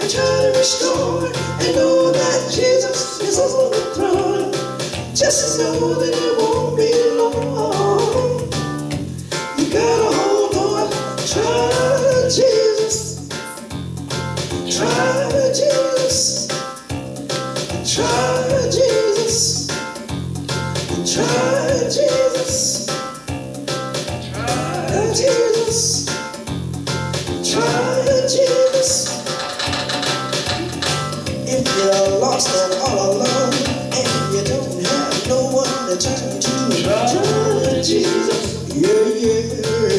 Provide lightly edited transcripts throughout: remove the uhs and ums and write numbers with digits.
and try to restore, and know that Jesus is on the throne. Just know that it won't be long. You gotta hold on, try Jesus, try Jesus, try Jesus, try Jesus, try Jesus, try Jesus. If you're lost and all alone, and you don't have no one to turn to, try Jesus. Yeah.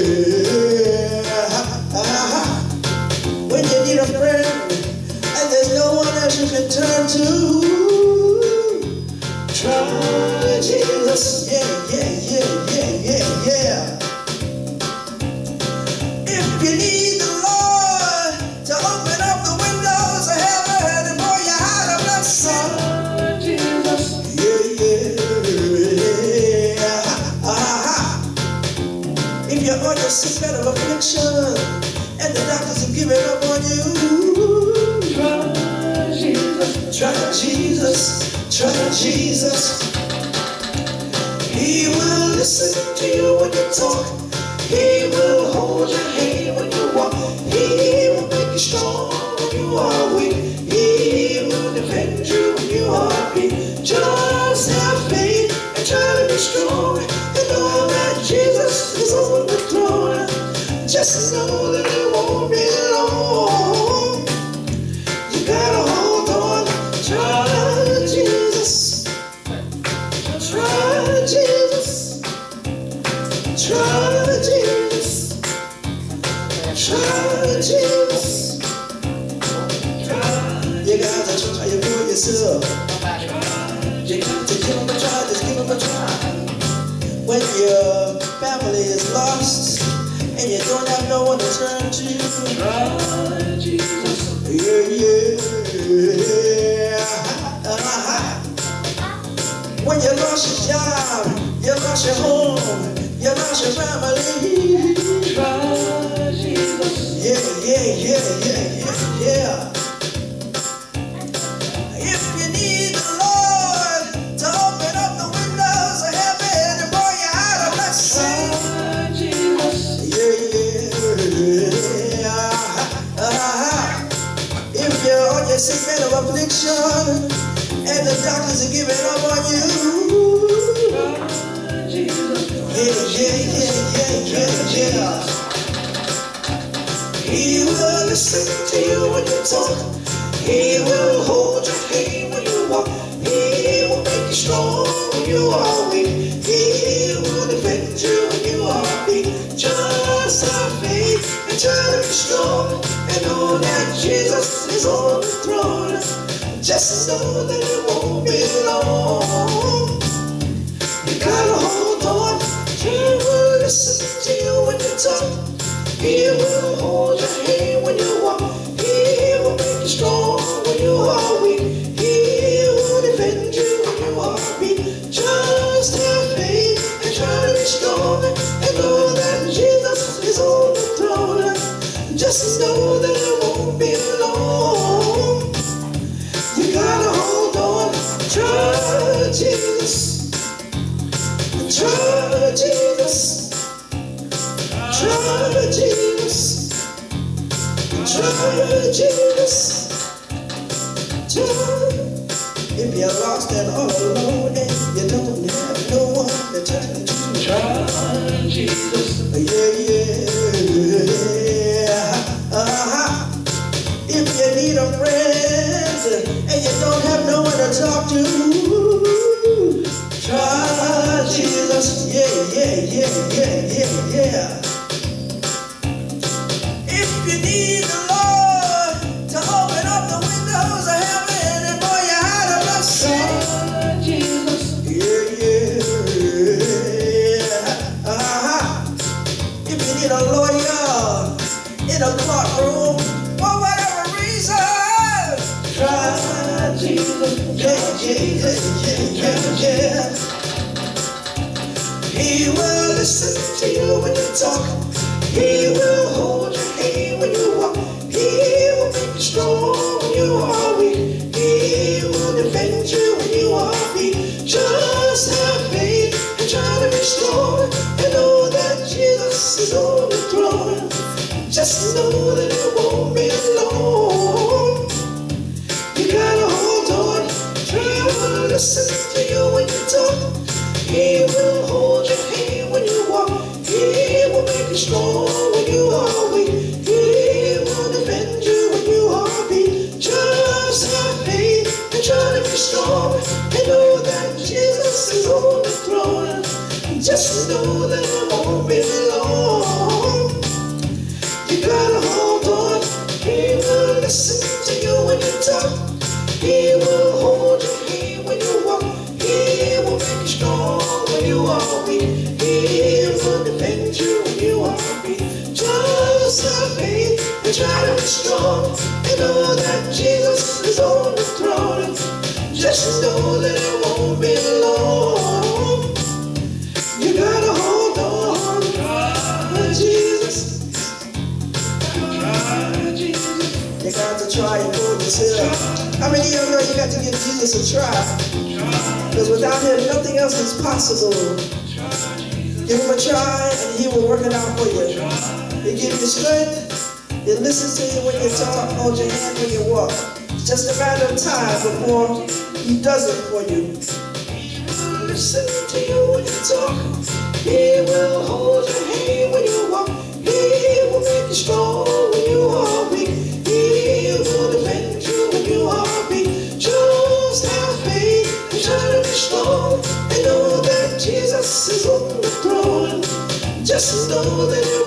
When you need a friend and there's no one else you can turn to, try Jesus. Yeah. If you need the Lord to open up the windows of heaven and pour you out a blessing, try Jesus. If you're on your sickbed of affliction and the doctors have given up on you, try Jesus, try Jesus, try Jesus. He will listen to you when you talk. He will hold your hand when you walk. He will make you strong when you are weak. He will defend you when you are weak. Just have faith and try to be strong, and know that Jesus is on the throne. Just know that it won't be long. You gotta hold on, try Jesus, try Jesus, try Jesus, try Jesus. You gotta try it for yourself. You got to give them a try, just give them a try. When your family is lost and you don't have no one to turn to, try Jesus. When you lost your job, you lost your home, you lost your family, try Jesus. Yeah. If you need the Lord to open up the windows of heaven and pour you out a blessing, try Jesus. If you're on your sickbed of affliction and the doctors are giving up on you, try Jesus. Yeah. He will listen to you when you talk. He will hold your hand when you walk. He will make you strong when you are weak. He will defend you when you are weak. Just have faith and try to be strong, and know that Jesus is on the throne. Just know that it won't be long. You gotta hold on. He will listen to you when you talk. He will hold your hand when you walk. He will make you strong when you are weak. He will defend you when you are weak. Just have faith and try to be strong, and know that Jesus is on the throne. Just know that it won't be long. You gotta hold on, try Jesus, try Jesus, try Jesus, try Jesus, try. If you're lost and all alone and you don't have no one to turn to, try Jesus. If you need a friend and you don't have no one to talk to, try Jesus. Yeah. If you need the Lord to open up the windows of heaven and pour you out a blessing, try Jesus. If you need a lawyer in a courtroom for whatever reason, try Jesus. Yeah. He will listen to you when you talk. He will hold your hand when you walk. He will make you strong. you are weak. He will defend you when you are weak. Just have faith and try to be strong, and know that Jesus is on the throne. Just know that it won't be long. You gotta hold on. He will listen to you when you talk. He will hold your hand when you walk. He will make you strong when you are weak. He will defend you when you are weak. Just have faith and try to be strong, and know that Jesus is on the throne. Just know that it won't be long. You gotta hold on. He will listen to you when you talk. He will hold your hand when you walk. He will make you strong when you are weak. He will defend you when you are weak. Just have faith and try to be strong, and know that Jesus is on the throne. Just know that it won't be long. You gotta hold on to Jesus. You got to try and go yourself. How many of you know you got to give Jesus a try? Because without him, nothing else is possible. Give him a try and he will work it out for you. He'll give you strength. He'll listen to you when you talk, hold your hand when you walk. It's just a matter of time before he does it for you. He'll listen to you when you talk. He will hold your hand when you walk. He will make you strong when you are weak. He will defend you when you are weak. Just have faith and try to be strong, and know that Jesus is on the throne. Just know that